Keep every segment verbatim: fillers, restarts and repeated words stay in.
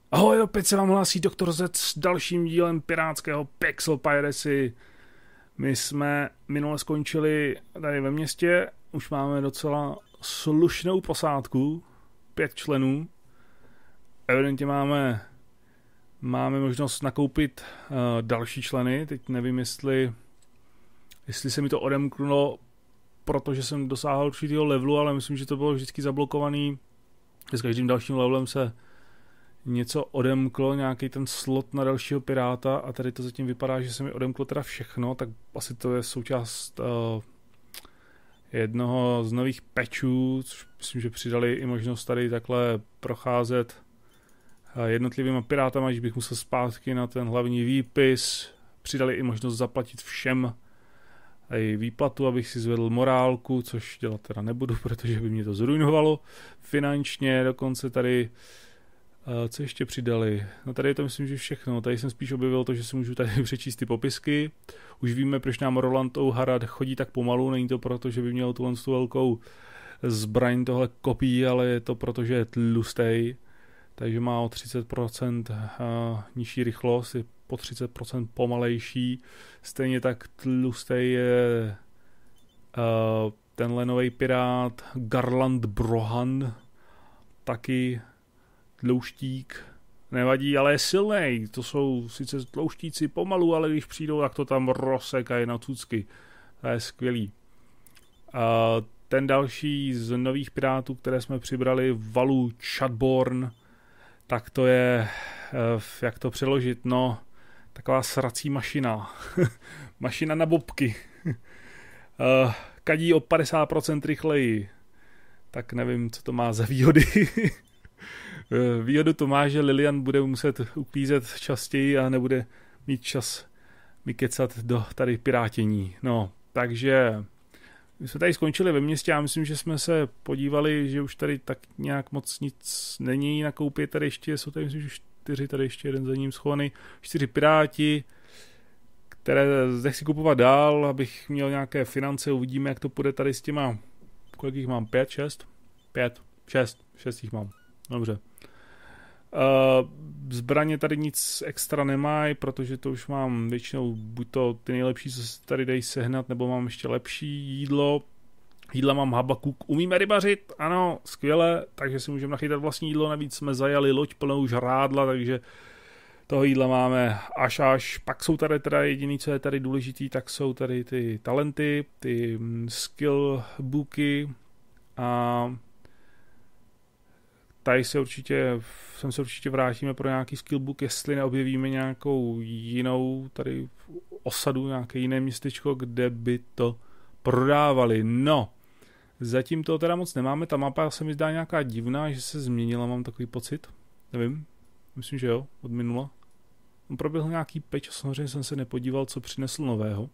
Ahoj, opět se vám hlásí doktor Z s dalším dílem pirátského Pixel Piracy. My jsme minule skončili tady ve městě, už máme docela slušnou posádku, pět členů. Evidentně máme, máme možnost nakoupit uh, další členy, teď nevím, jestli, jestli se mi to odemknulo, protože jsem dosáhl určitého levelu, ale myslím, že to bylo vždycky zablokovaný. S každým dalším levelem se něco odemklo, nějaký ten slot na dalšího piráta a tady to zatím vypadá, že se mi odemklo teda všechno, tak asi to je součást uh, jednoho z nových patchů, což myslím, že přidali i možnost tady takhle procházet uh, jednotlivýma pirátama, že bych musel zpátky na ten hlavní výpis. Přidali i možnost zaplatit všem i výplatu, abych si zvedl morálku, což dělat teda nebudu, protože by mě to zrujnovalo finančně. Dokonce tady Uh, co ještě přidali? No tady je to myslím, že všechno. Tady jsem spíš objevil to, že si můžu tady přečíst ty popisky. Už víme, proč nám Roland O'Hara chodí tak pomalu. Není to proto, že by měl tuhle tu velkou zbraň tohle kopí, ale je to proto, že je tlustej. Takže má o třicet procent uh, nižší rychlost, je po třicet procent pomalejší. Stejně tak tlustej je uh, tenhle nový pirát Garland Brohan. Taky tlouštík, nevadí, ale je silnej. To jsou sice tlouštíci pomalu, ale když přijdou, tak to tam rozsekají na cucky. To je skvělý. A ten další z nových pirátů, které jsme přibrali, Valu Chadbourne, tak to je, jak to přeložit, no, taková srací mašina. Mašina na bobky. Kadí o padesát procent rychleji. Tak nevím, co to má za výhody. Výhodu to má, že Lilian bude muset uklízet častěji a nebude mít čas mi kecat do tady pirátění. No, takže my jsme tady skončili ve městě a myslím, že jsme se podívali, že už tady tak nějak moc nic není nakoupit. Tady ještě jsou tady, myslím, že čtyři, tady ještě jeden za ním schovaný, čtyři piráti, které nechci kupovat dál, abych měl nějaké finance. Uvidíme, jak to půjde tady s těma, kolik jich mám, pět, šest? Pět, šest, šest jich mám. Dobře. Uh, zbraně tady nic extra nemají, protože to už mám většinou buď to ty nejlepší, co se tady dají sehnat, nebo mám ještě lepší jídlo. Jídla mám Habakuk. Umíme rybařit? Ano, skvěle, takže si můžeme nachytat vlastní jídlo, navíc jsme zajali loď plnou žrádla, takže toho jídla máme až až. Pak jsou tady teda jediný, co je tady důležitý, tak jsou tady ty talenty, ty skill booky a tady se určitě, sem se určitě vrátíme pro nějaký skillbook, jestli neobjevíme nějakou jinou tady osadu, nějaké jiné městečko, kde by to prodávali. No, zatím to teda moc nemáme, ta mapa se mi zdá nějaká divná, že se změnila, mám takový pocit, nevím, myslím, že jo, od minula. On proběhl nějaký patch, samozřejmě jsem se nepodíval, co přinesl nového.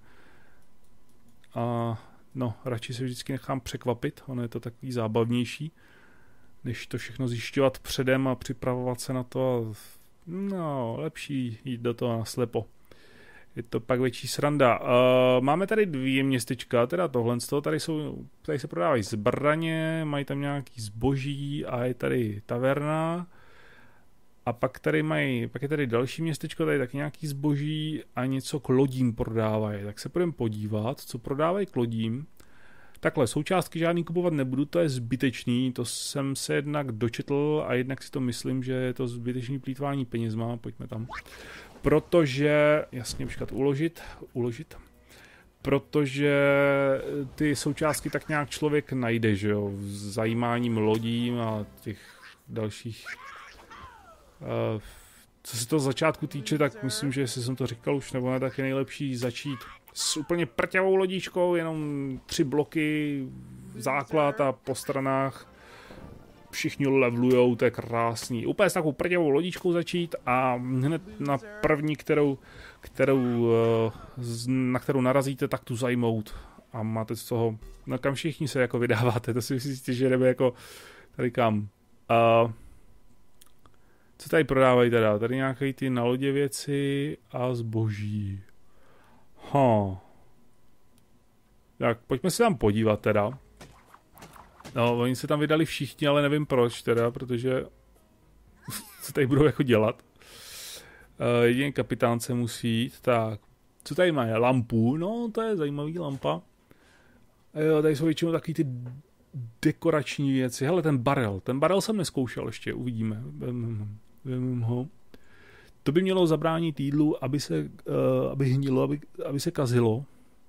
A no, radši se vždycky nechám překvapit, ono je to takový zábavnější, než to všechno zjišťovat předem a připravovat se na to. No, lepší jít do toho naslepo. Je to pak větší sranda. Uh, máme tady dvě městečka, teda tohle z toho, tady, jsou, tady se prodávají zbraně, mají tam nějaký zboží a je tady taverna. A pak tady mají, pak je tady další městečko, tady taky nějaký zboží a něco k lodím prodávají. Tak se půjdeme podívat, co prodávají k lodím. Takhle, součástky žádný kupovat nebudu, to je zbytečný, to jsem se jednak dočetl a jednak si to myslím, že je to zbytečný plýtvání penězma, pojďme tam. Protože, jasně, počkat, uložit, uložit, protože ty součástky tak nějak člověk najde, že jo, zajímáním lodím a těch dalších. Uh, co se toho začátku týče, tak myslím, že jestli jsem to říkal už nebo ne, tak je nejlepší začít s úplně prťavou lodičkou, jenom tři bloky, základ a po stranách všichni levelujou, to je krásný. Úplně s takovou prťavou lodičkou začít a hned na první, kterou, kterou, na kterou narazíte, tak tu zajmout. A máte z toho, no kam všichni se jako vydáváte, to si myslíte, že jdeme jako tady kam. Uh, co tady prodávají teda? Tady nějaké ty na lodě věci a zboží. Ha. Tak pojďme se tam podívat teda. No, oni se tam vydali všichni, ale nevím proč teda, protože tady budou jako dělat. Uh, jediný kapitán se musí jít. Tak, co tady má? Lampu, no to je zajímavý lampa. Jo, tady jsou většinou taky ty dekorační věci. Hele, ten barel, ten barel jsem neskoušel ještě, uvidíme. Vem ho. To by mělo zabránit jídlu, aby se, uh, aby hnilo, aby, aby se kazilo.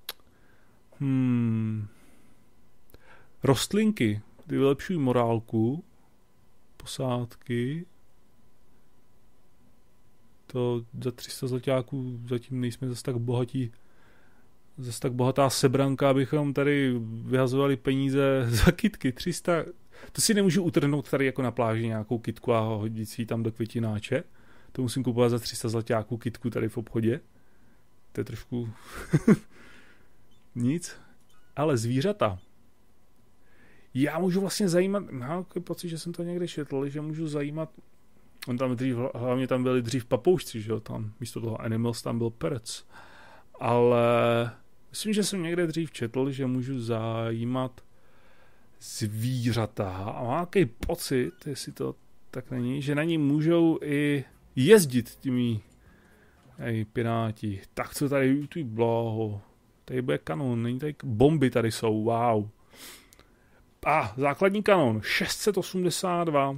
Hmm. Rostlinky, ty vylepšují morálku. Posádky. To za tři sta zlaťáků zatím nejsme zase tak bohatí. Zase tak bohatá sebranka, abychom tady vyhazovali peníze za kytky. tři sta. To si nemůžu utrhnout tady jako na pláži nějakou kytku a hodit si ji tam do květináče. To musím kupovat za tři sta zlaťáků kytku tady v obchodě. To je trošku nic. Ale zvířata. Já můžu vlastně zajímat, mám pocit, že jsem to někde četl, že můžu zajímat, on tam dřív, hlavně tam byli dřív papoušci, že jo, tam místo toho animals tam byl perec. Ale myslím, že jsem někde dřív četl, že můžu zajímat zvířata a mám nějaký pocit, jestli to tak není, že na ní můžou i jezdit těmi hej, piráti. Tak co tady, tu bláho, tady bude kanon, není tady, bomby tady jsou, wow. A ah, základní kanon, šest set osmdesát dva.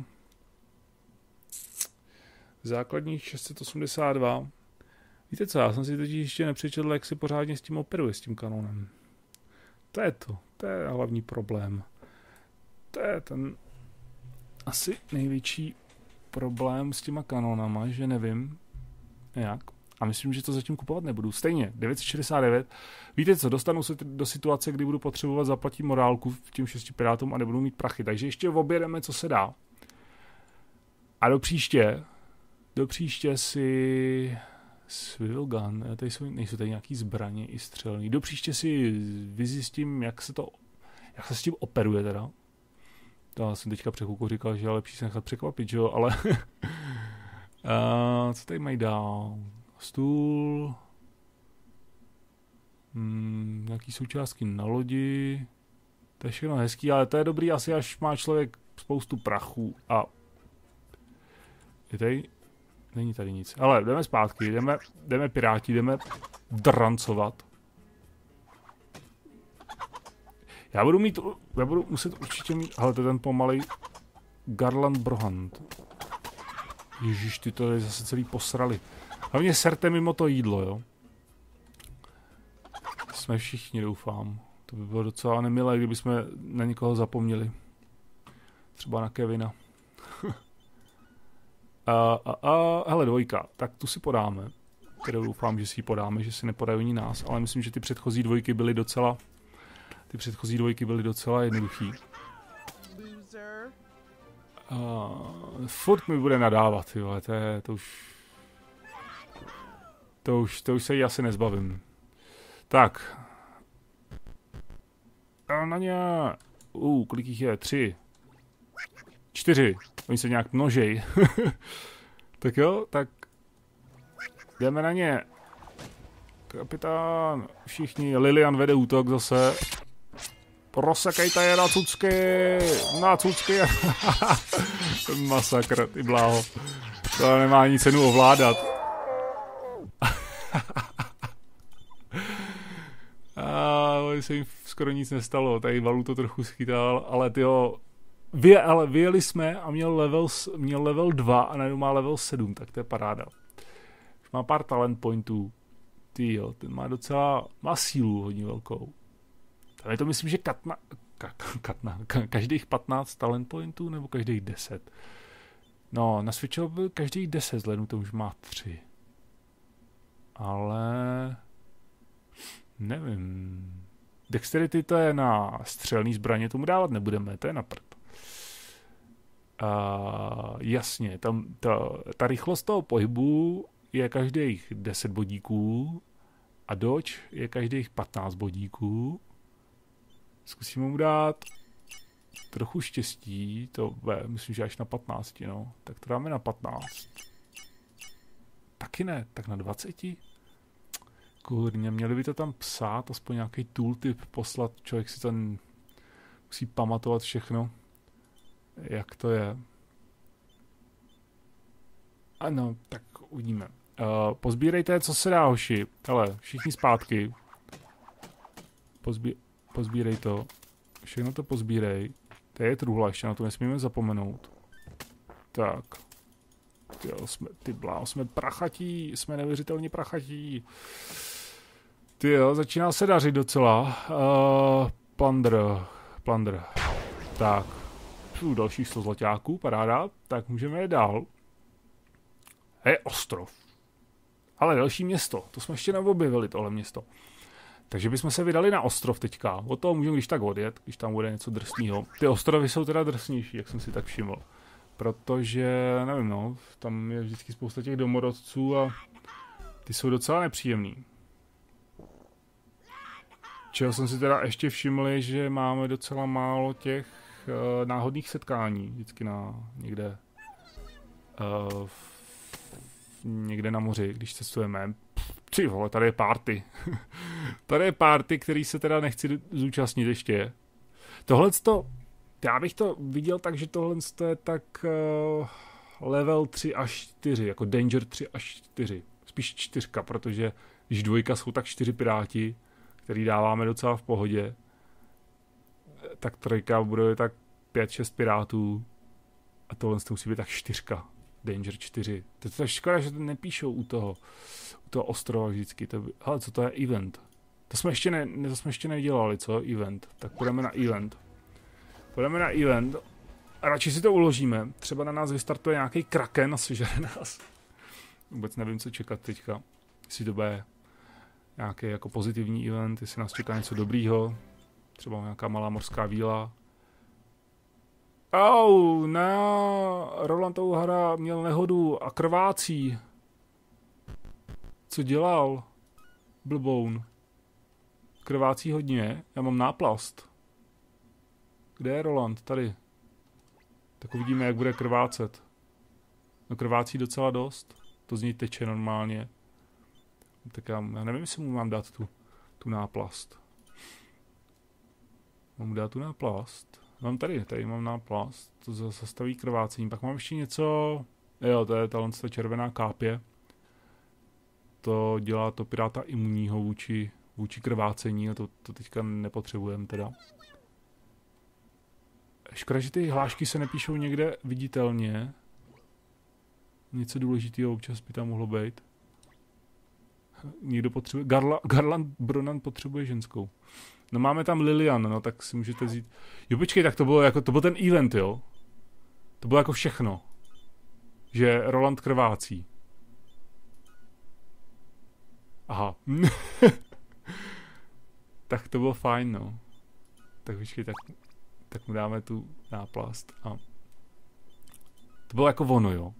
Základní šest set osmdesát dva. Víte co, já jsem si teď ještě nepřečetl, jak si pořádně s tím operuje, s tím kanonem. To je to, to je hlavní problém. To je ten asi největší problém s těma kanonama, že nevím jak. A myslím, že to zatím kupovat nebudu. Stejně, devět set šedesát devět. Víte co, dostanu se do situace, kdy budu potřebovat zaplatit morálku těm šesti pirátům a nebudu mít prachy. Takže ještě objedeme, co se dá. A do příště, do příště si swivel gun, tady jsou, nejsou tady nějaký zbraně i střelný. Do příště si vyzjistím, jak se to, jak se s tím operuje teda. To jsem teďka před chvilkou říkal, že je lepší se nechat překvapit, že jo, ale uh, co tady mají dál? Stůl, hmm, nějaký součástky na lodi, to je všechno hezký, ale to je dobrý asi, až má člověk spoustu prachu a je tady, není tady nic, ale jdeme zpátky, jdeme, jdeme piráti, jdeme drancovat. Já budu mít, já budu muset určitě mít, hele, to je ten pomalej Garland Brohand. Ježiš, ty to je zase celý posrali. Hlavně serte mimo to jídlo, jo. Jsme všichni, doufám. To by bylo docela nemilé, kdyby jsme na někoho zapomněli. Třeba na Kevina. a, a, a, hele, dvojka. Tak tu si podáme. Kterou doufám, že si ji podáme, že si nepodají oni nás. Ale myslím, že ty předchozí dvojky byly docela... Ty předchozí dvojky byly docela jednoduchý. Uh, furt mi bude nadávat, jo, to, je, to už... To už, to už se jí asi nezbavím. Tak. A na ně... Uh, kolik jich je? Tři. Čtyři. Oni se nějak množej. Tak jo, tak... Jdeme na ně. Kapitán, všichni, Lilian vede útok zase. Prosekejte je na cucky, na cucky. Masakr, ty bláho. To nemá ani cenu ovládat. A se jim skoro nic nestalo, tady Valu to trochu schytal, ale tyjo, vy, ale vyjeli jsme a měl level, měl level dva a najednou má level sedm, tak to je paráda. Už má pár talent pointů. Tyjo, ten má docela, má sílu hodně velkou. Tam je to myslím, že katna, ka, katna, ka, každých patnáct talent pointů nebo každých deset. No, na Switchu byl každých deset, vzhledem to už má tři. Ale... Nevím. Dexterity to je na střelný zbraně, tomu dávat nebudeme, to je na prd. Uh, jasně, tam ta, ta rychlost toho pohybu je každých deset bodíků a dodge je každých patnáct bodíků. Zkusíme mu dát trochu štěstí, to bude, myslím, že až na patnáct, no. Tak to dáme na patnáct. Taky ne, tak na dvacet. Kurně, měli by to tam psát, aspoň nějaký tooltip poslat, člověk si tam musí pamatovat všechno, jak to je. Ano, tak uvidíme. Uh, pozbírejte, co se dá, hoši. Hele, všichni zpátky. Pozbí, pozbírej to. Všechno to pozbírej. To je truhla, ještě na to nesmíme zapomenout. Tak. Tyjo, jsme, ty bláho, jsme prachatí, jsme neuvěřitelně prachatí. Tyjo, začíná se dařit docela. Uh, plunder, plunder. Tak. Pů, dalších sto zlaťáků, paráda. Tak můžeme jít dál. Je ostrov. Ale další město, to jsme ještě neobjevili, tohle město. Takže bychom se vydali na ostrov teďka. Od toho můžeme když tak odjet, když tam bude něco drsného. Ty ostrovy jsou teda drsnější, jak jsem si tak všiml. Protože, nevím no, tam je vždycky spousta těch domorodců a ty jsou docela nepříjemný. Čeho jsem si teda ještě všiml, že máme docela málo těch uh, náhodných setkání. Vždycky na někde uh, někde na moři, když cestujeme. Ty vole, tady je party. Tady je party, který se teda nechci zúčastnit ještě. Tohle to, já bych to viděl tak, že tohle je tak uh, level tři až čtyři, jako danger tři až čtyři. Spíš čtyřka, protože když dvojka jsou tak čtyři piráti, který dáváme docela v pohodě, tak trojka bude tak pět šest pirátů a tohle to musí být tak čtyřka. Danger čtyři. To je tak škoda, že to nepíšou u toho, u toho ostrova vždycky. To by, hele, co to je event? To jsme ještě, ne, to jsme ještě nedělali, co? Event. Tak půjdeme na event. Půjdeme na event a radši si to uložíme. Třeba na nás vystartuje nějaký kraken a sežere nás. Vůbec nevím, co čekat teďka. Jestli to bude nějaký jako pozitivní event, jestli nás čeká něco dobrýho. Třeba nějaká malá mořská víla. Au, ne, Roland O'Hara měl nehodu a krvácí. Co dělal? Blboun. Krvácí hodně, já mám náplast. Kde je Roland? Tady. Tak uvidíme, jak bude krvácet. No krvácí docela dost. To z něj teče normálně. Tak já, já nevím, jestli mu mám dát tu, tu náplast. Mám mu dát tu náplast? Mám tady, tady mám náplast, to zastaví krvácení. Pak mám ještě něco, jo, to je tahle červená kápě. To dělá to piráta imunního vůči, vůči krvácení a to, to teďka nepotřebujeme teda. Škoda, že ty hlášky se nepíšou někde viditelně. Něco důležitého občas by tam mohlo být. Někdo potřebuje, Garla, Garland Bronan potřebuje ženskou. No máme tam Lilian, no tak si můžete vzít. Jo počkej, tak to bylo jako, to byl ten event, jo? To bylo jako všechno. Že Roland krvácí. Aha. Tak to bylo fajn, no. Tak počkej, tak, tak mu dáme tu náplast a... To bylo jako ono, jo?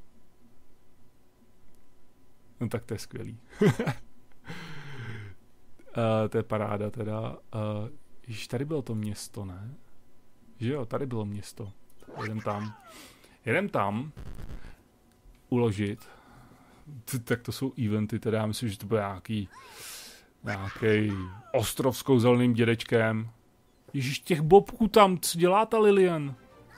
No tak to je skvělý. Uh, to je paráda teda. Uh, Již tady bylo to město, ne? Že jo, tady bylo město. Jedem tam. Jedem tam. Uložit. T- tak to jsou eventy, teda já myslím, že to bude nějaký nějaký ostrov s kouzelným dědečkem. Ježíš, těch bobků tam, co dělá ta Lilian?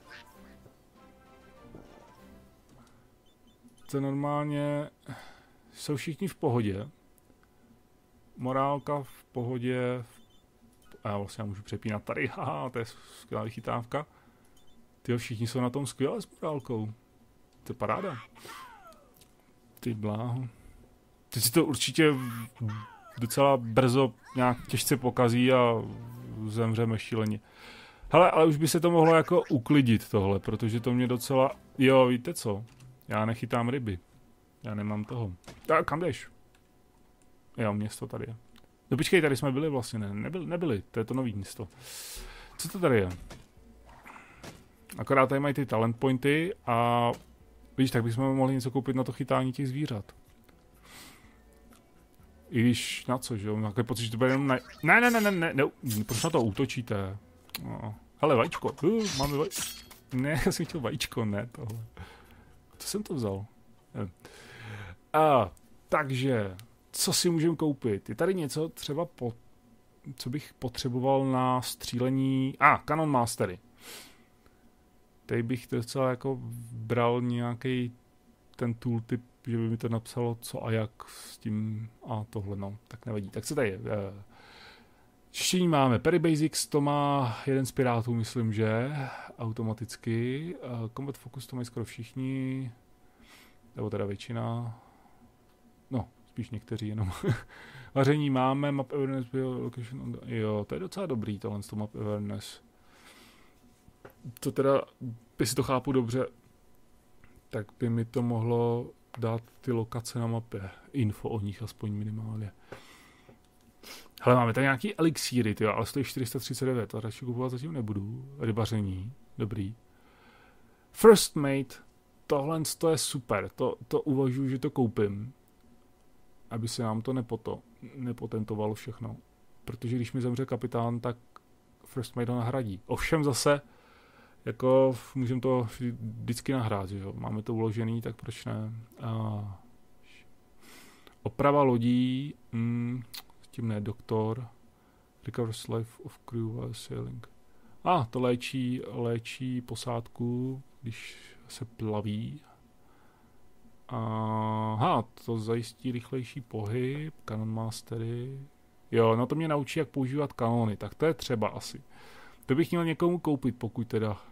To normálně... Jsou všichni v pohodě. Morálka v pohodě. A já vlastně můžu přepínat tady. Haha, to je skvělá vychytávka. Tyjo, všichni jsou na tom skvěle s morálkou. To je paráda. Ty bláho. Teď si to určitě docela brzo nějak těžce pokazí a zemřeme šíleně. Hele, ale už by se to mohlo jako uklidit tohle, protože to mě docela... Jo, víte co? Já nechytám ryby. Já nemám toho. A kam jdeš? Jo, město tady je. No počkej, tady jsme byli vlastně, ne, nebyli, nebyli, to je to nový město. Co to tady je? Akorát tady mají ty talent pointy a víš, tak bychom mohli něco koupit na to chytání těch zvířat. I když na co, že jo? Nějaký pocit, že to bude jenom na... Ne, ne, ne, ne, ne, ne, proč na to útočíte? No. Hele, vajíčko, uh, máme vajíčko. Ne, já jsem chtěl vajíčko, ne, tohle. Co jsem to vzal? Ne. A, takže... Co si můžeme koupit? Je tady něco třeba, po, co bych potřeboval na střílení... A, ah, Cannon Mastery. Tady bych docela jako bral nějaký ten tooltip, že by mi to napsalo co a jak s tím a tohle, no, tak nevadí. Tak co tady je? Čtení máme Perry Basics, to má jeden z pirátů, myslím, že automaticky. Combat Focus to mají skoro všichni, nebo teda většina. No, spíš někteří jenom. Vaření máme, Map Awareness, Location, jo, to je docela dobrý, tohle to Map Awareness. To teda, jestli to chápu dobře, tak by mi to mohlo dát ty lokace na mapě. Info o nich aspoň minimálně. Hele, máme tady nějaký elixíry, tyjo, ale stojí čtyři sta třicet devět, a radši kupovat zatím nebudu. Rybaření, dobrý. First Mate, tohle to je super, to, to uvažuji, že to koupím. Aby se nám to nepoto, nepotentovalo všechno. Protože když mi zemře kapitán, tak First Mate ho nahradí. Ovšem zase, jako můžeme to vždycky nahrát, že jo. Máme to uložený, tak proč ne? A... Oprava lodí, mm, tím ne, doktor. Recovers life of crew while sailing. A, ah, to léčí, léčí posádku, když se plaví. Aha, to zajistí rychlejší pohyb, Cannon Mastery. Jo, no to mě naučí, jak používat kanony, tak to je třeba asi. To bych měl někomu koupit, pokud teda...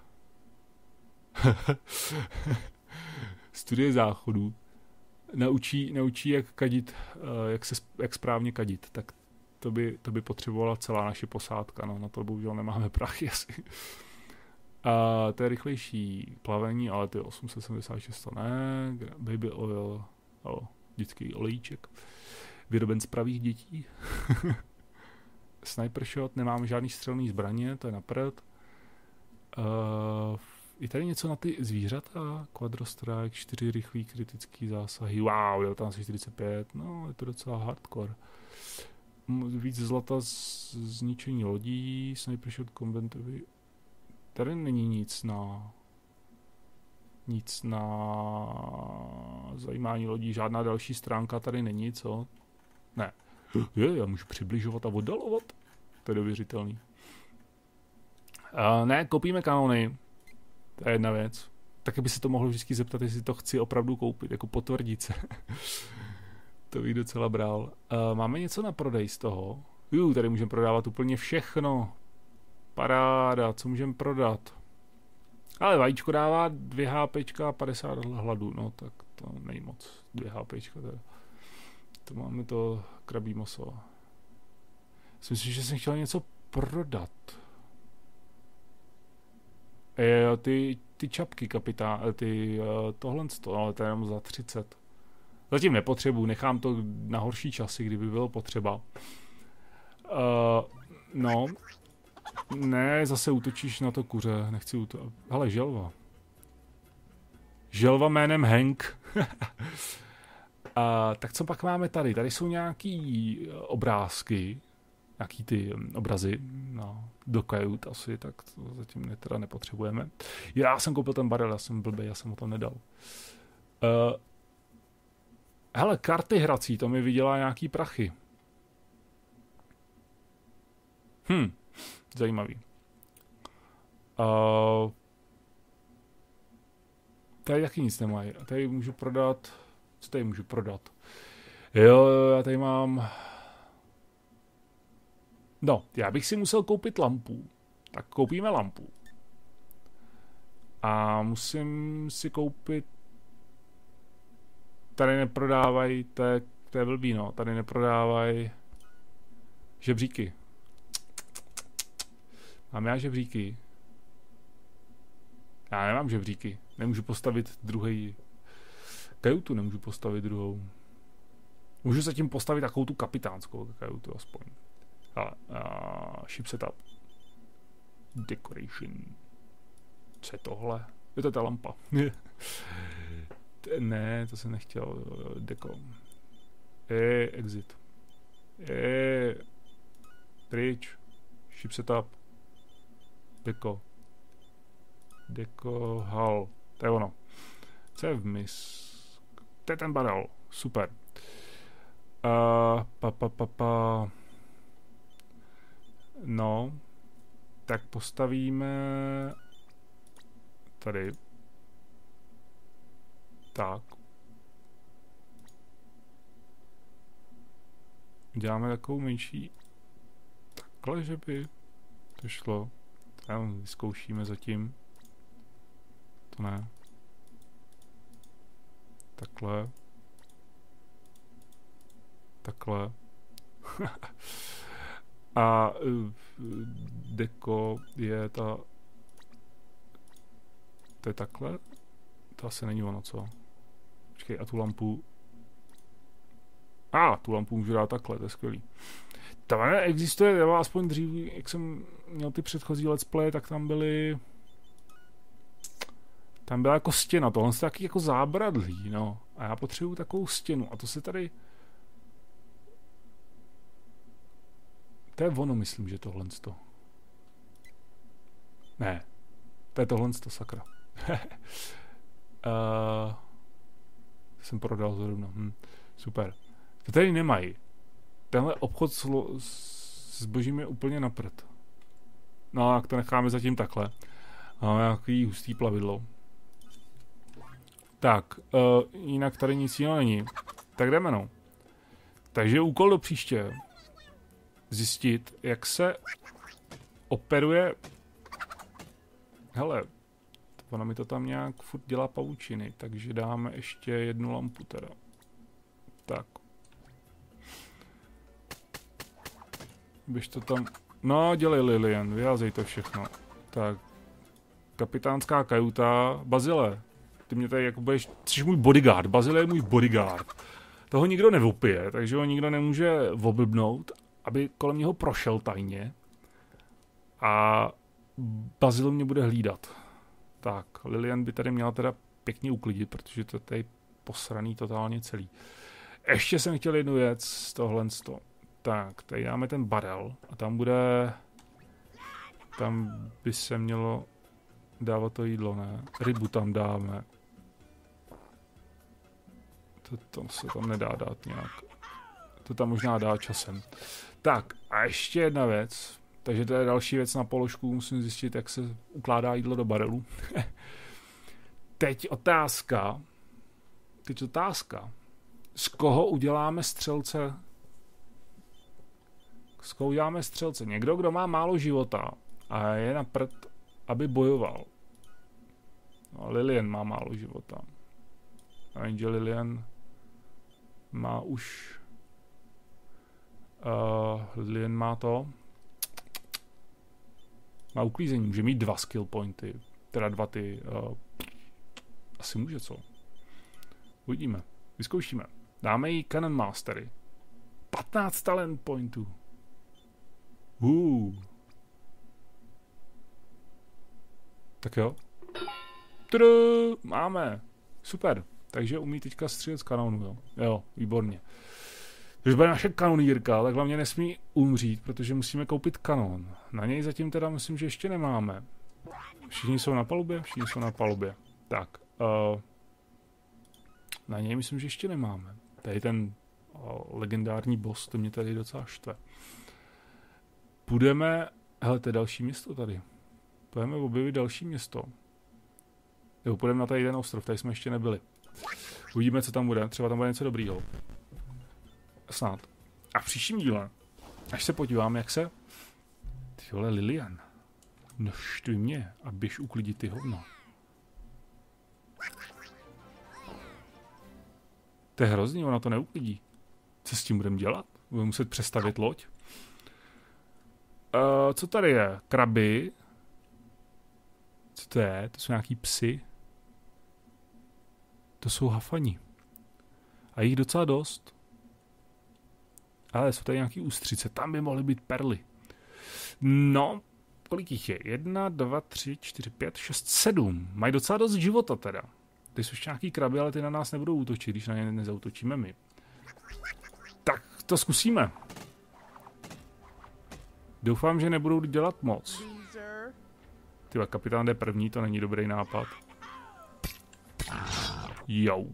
Studie záchodu. Naučí, naučí jak kadit, jak, se, jak správně kadit, tak to by, to by potřebovala celá naše posádka, no, na to bohužel nemáme prachy asi. A to je rychlejší plavení, ale to je osm set sedmdesát šest, to ne, baby oil, o, dětský olejček, vyroben z pravých dětí. Sniper shot, nemáme žádný střelný zbraně, to je na prd. Uh, je tady něco na ty zvířata? Quadrostrike, čtyři rychlý kritický zásahy, wow, je tam asi čtyřicet pět, no, je to docela hardcore. Víc zlata z zničení lodí, sniper shot konventovi. Tady není nic na nic na zajímání lodí, žádná další stránka tady není, co? Ne. Je, já můžu přibližovat a oddalovat. To je dověřitelný. Uh, ne, koupíme kanony. To je jedna věc. Taky by se to mohlo vždycky zeptat, jestli to chci opravdu koupit, jako potvrdit se. To bych docela bral. Uh, máme něco na prodej z toho? Jú, tady můžeme prodávat úplně všechno. Paráda, co můžeme prodat? Ale vajíčko dává dvě HPčka a padesát hladu, no tak to není moc. dvě HPčka, to, to máme to krabí maso. Myslím, že jsem chtěl něco prodat. E, ty, ty čapky, kapitán, ty, tohle, ale to je jenom za třicet. Zatím nepotřebuji, nechám to na horší časy, kdyby bylo potřeba. Uh, no, ne, zase útočíš na to kuře, nechci útočit. Hele, želva. Želva jménem Hank. uh, tak co pak máme tady? Tady jsou nějaký obrázky, nějaký ty obrazy, no, do kajut asi, tak to zatím ne, teda nepotřebujeme. Já jsem koupil ten barel, já jsem blbej, já jsem ho tam nedal. Uh, hele, karty hrací, to mi vydělá nějaký prachy. Hm, zajímavý. Uh, tady taky nic nemají. A tady můžu prodat, co tady můžu prodat? Jo, já tady mám... No, já bych si musel koupit lampu. Tak koupíme lampu. A musím si koupit... Tady neprodávají, to je, to je blbý, no. Tady neprodávají žebříky. Mám já žebříky? Já nemám žebříky. Nemůžu postavit druhý kajutu, nemůžu postavit druhou. Můžu se tím postavit takovou tu kapitánskou kajutu aspoň. Ale, uh, ship setup. Decoration. Co je tohle? Je to ta lampa. Ne, to jsem nechtěl. Deco. E, exit. E, pryč. Ship setup. Deco. Deco hull. To je ono. Co je v mis? To je ten barel. Super. Uh, pa, pa, pa, pa. No. Tak postavíme tady. Tak. Uděláme takovou menší... Takhle, že by to šlo. Tam vyzkoušíme zatím. To ne. Takhle. Takhle. A uh, deko je ta... To je takhle? To asi není ono, co? Počkej, a tu lampu... A, ah, tu lampu můžu dát takhle, to je skvělý. Tam neexistuje, nebo aspoň dřív, jak jsem měl ty předchozí let's play, tak tam byly... Tam byla jako stěna, tohle je taky jako zábradlí, no. A já potřebuju takovou stěnu. A to se tady... To je ono, myslím, že tohle to. Ne. To je tohle to, sakra. uh, jsem prodal zrovna. Hm. Super. To tady nemají. Tenhle obchod s, s zbožím je úplně na prd. No, jak to necháme zatím takhle. Máme nějaký hustý plavidlo. Tak, uh, jinak tady nic jiného není. Tak jdeme, no. Takže úkol do příště. Zjistit, jak se operuje... Hele, ona mi to tam nějak furt dělá pavučiny, takže dáme ještě jednu lampu teda. Tak. Běž to tam... No, dělej Lilian, vyházej to všechno. Tak. Kapitánská kajuta. Bazile, ty mě tady jako budeš... Jsi můj bodyguard, Bazile je můj bodyguard. Toho nikdo nevopije, takže ho nikdo nemůže oblbnout, aby kolem něho prošel tajně. A Bazil mě bude hlídat. Tak, Lilian by tady měla teda pěkně uklidit, protože to je tady posraný totálně celý. Ještě jsem chtěl jednu věc z tohle. Tak, tady dáme ten barel a tam bude... Tam by se mělo dávat to jídlo, ne? Rybu tam dáme. To, to se tam nedá dát nějak. To tam možná dá časem. Tak, a ještě jedna věc. Takže to je další věc na položku. Musím zjistit, jak se ukládá jídlo do barelu. Teď otázka. Teď otázka. Z koho uděláme střelce? Z koho uděláme střelce? Někdo, kdo má málo života a je na prd, aby bojoval. No, Lilian má málo života. A jenže Lilian má už... Uh, Lilian má to... Má uklízení, může mít dva skill pointy. Teda dva ty... Uh, asi může, co? Uvidíme. Vyzkoušíme. Dáme jí Cannon Mastery. patnáct talent pointů. Uh. Tak jo. Tudu, máme. Super. Takže umí teďka střílet z kanonu, jo. Jo, výborně. Když bude naše kanonírka, tak hlavně nesmí umřít, protože musíme koupit kanon. Na něj zatím teda myslím, že ještě nemáme. Všichni jsou na palubě? Všichni jsou na palubě. Tak. Uh, na něj myslím, že ještě nemáme. Tady ten uh, legendární boss, to mě tady docela štve. Půjdeme... Hele, to je další město tady. Půjdeme objevit další město. Jo, půjdeme na tady jeden ostrov, tady jsme ještě nebyli. Uvidíme, co tam bude. Třeba tam bude něco dobrýho. Snad. A v příštím díle, až se podívám, jak se... Ty vole, Lilian. Noštví mě a běž uklidit ty hovno. To je hrozný, ona to neuklidí. Co s tím budeme dělat? Budeme muset přestavit loď. Uh, co tady je? Kraby. Co to je? To jsou nějaký psy. To jsou hafani. A jich docela dost. Ale jsou tady nějaký ústřice. Tam by mohly být perly. No, kolik jich je? Jedna, dva, tři, čtyři, pět, šest, sedm. Mají docela dost života teda. Ty jsou ještě nějaký kraby, ale ty na nás nebudou útočit, když na ně nezautočíme my. Tak to zkusíme. Doufám, že nebudou dělat moc. Tyba, kapitán jde první, to není dobrý nápad. Jouč.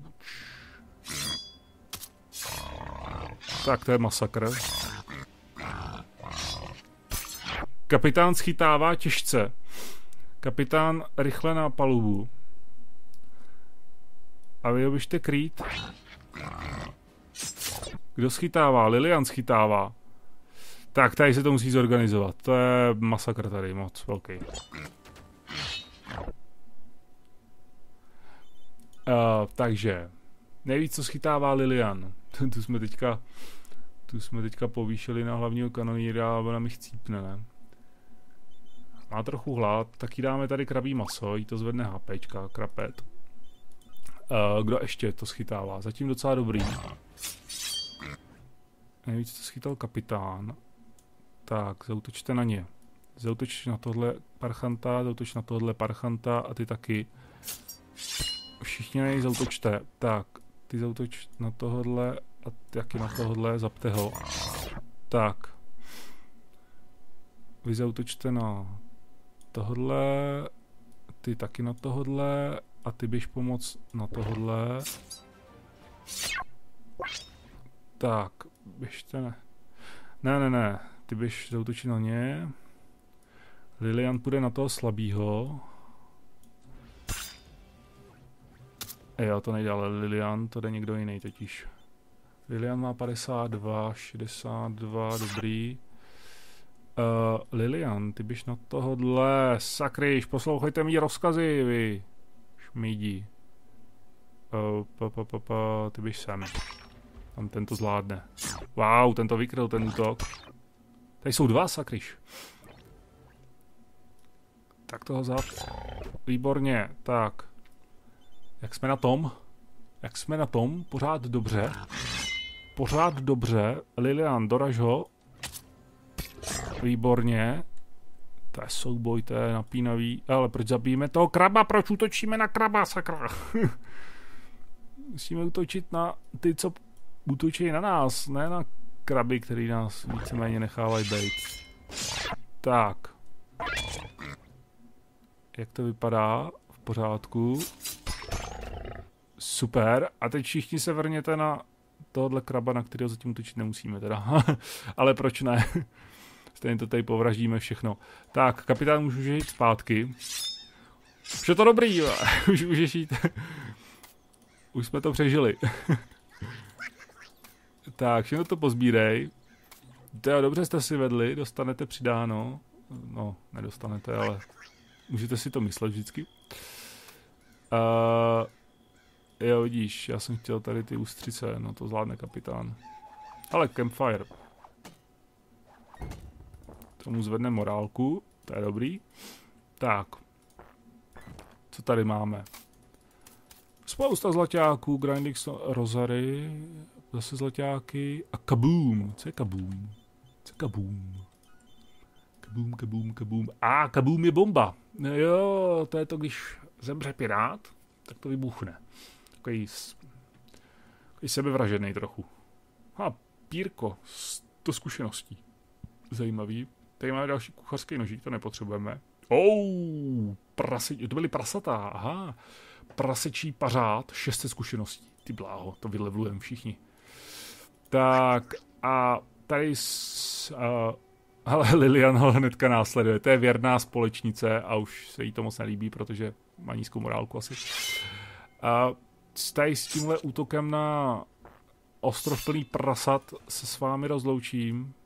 Tak to je masakr. Kapitán schytává těžce. Kapitán rychle na palubu. A vy ho běžte krýt. Kdo schytává? Lilian schytává. Tak, tady se to musí zorganizovat. To je masakr tady, moc velký. Uh, takže, nejvíc, co schytává Lilian. tu jsme teďka, tu jsme teďka povýšili na hlavního kanoníra a ona mi chcípne, ne? Má trochu hlad, tak jí dáme tady krabí maso, jí to zvedne HPčka, krapet. Uh, kdo ještě to schytává? Zatím docela dobrý. Nejvíc to schytal kapitán. Tak, zautočte na ně. Zautoč na tohle parchanta, zautoč na tohle parchanta a ty taky. Všichni na něj zautočte. Tak, ty zautoč na tohle a taky na tohle, zapte ho. Tak. Vy zautočte na tohle, ty taky na tohle a ty běž pomoct na tohle. Tak, běžte ne. Ne, ne, ne. Ty běž zautočit na ně. Lilian půjde na toho slabýho. Jo, to nejde, ale Lilian, to jde někdo jiný totiž. Lilian má padesát dva, šedesát dva, dobrý. Uh, Lilian, ty běž na tohodle. Sakryš, poslouchejte mý rozkazy, vy. Šmídí. Uh, pa, pa, pa, pa, ty běž sem. Tam tento zvládne. Wow, tento vykryl ten útok. Tady jsou dva, sakryš. Tak toho zap. Výborně, tak. Jak jsme na tom? Jak jsme na tom? Pořád dobře. Pořád dobře. Lilian, doraž ho. Výborně. To je souboj, to je napínavý. Ale proč zabijeme toho kraba? Proč útočíme na kraba, sakra? Musíme útočit na ty, co útočí na nás, ne na kraby, který nás víceméně nechávají bejt. Tak. Jak to vypadá? V pořádku. Super. A teď všichni se vrněte na tohohle kraba, na kterého zatím útočit nemusíme teda. Ale proč ne? Stejně to tady povraždíme všechno. Tak, kapitán už může jít zpátky. Už je to dobrý, už můžeš jít. Už jsme to přežili. Tak, všechno to pozbírej. To dobře jste si vedli, dostanete přidáno. No, nedostanete, ale můžete si to myslet vždycky. Uh, jo, vidíš, já jsem chtěl tady ty ústřice, no to zvládne kapitán. Ale campfire. Tomu zvedne morálku, to je dobrý. Tak. Co tady máme? Spousta zlaťáků, grinding rozary, zase zlaťáky a kaboom. Co je kaboom? Co je kaboom? Kaboom, kaboom, kaboom. A kaboom je bomba. No jo, to je to, když zemře pirát, tak to vybuchne. Takový, takový sebevražený trochu. A pírko, sto zkušeností. Zajímavý. Tady máme další kuchařský nožík, to nepotřebujeme. Oh, prase, to byly prasata, aha. Prasečí pařád, šest set zkušeností. Ty bláho, to vylevlujeme všichni. Tak a tady s, uh, ale Lilian ho hnedka následuje. To je věrná společnice a už se jí to moc nelíbí, protože má nízkou morálku asi. A tady s tímhle útokem na ostrov plný prasat se s vámi rozloučím.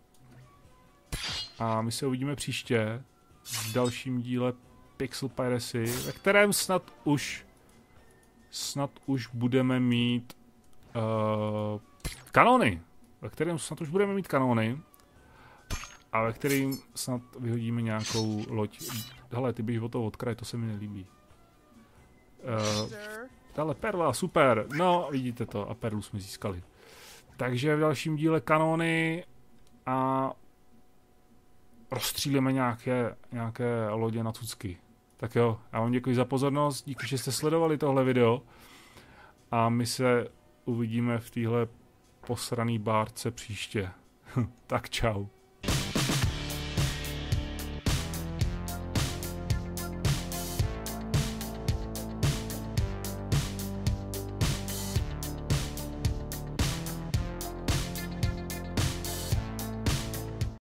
A my se uvidíme příště v dalším díle Pixel Piracy, ve kterém snad už snad už budeme mít uh, kanony. Ve kterém snad už budeme mít kanony. A ve kterým snad vyhodíme nějakou loď. Hele, ty běž o to od kraje, to se mi nelíbí. Uh, Dále perla, super. No, vidíte to. A perlu jsme získali. Takže v dalším díle kanony a rozstřílíme nějaké, nějaké lodě na cucky. Tak jo, já vám děkuji za pozornost, díky, že jste sledovali tohle video a my se uvidíme v téhle posraný bárce příště. Tak čau.